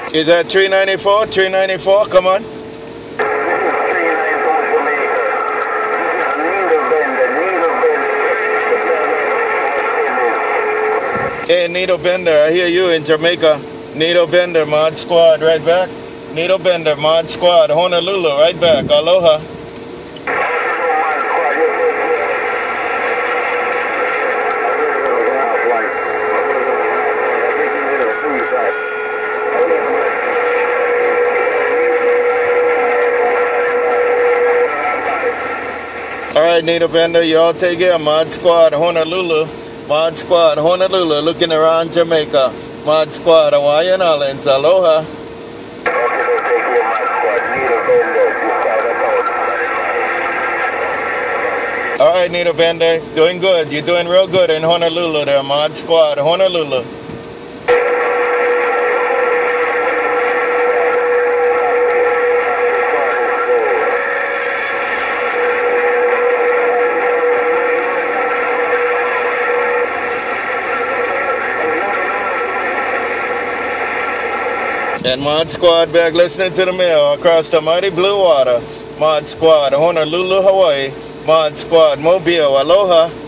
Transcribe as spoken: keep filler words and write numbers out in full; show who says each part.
Speaker 1: Is that three ninety-four? three ninety-four, come on. Hey, Needle Bender, I hear you in Jamaica. Needle Bender, Mod Squad, right back. Needle Bender, Mod Squad, Honolulu, right back. Aloha. All right, Needle Bender, you all take care. Mod Squad, Honolulu. Mod Squad, Honolulu, looking around Jamaica. Mod Squad, Hawaiian Islands, aloha. All right, Needle Bender, doing good. You're doing real good in Honolulu there, Mod Squad, Honolulu. And Mod Squad back listening to the mail across the mighty blue water. Mod Squad, Honolulu, Hawaii. Mod Squad, Mobile, aloha.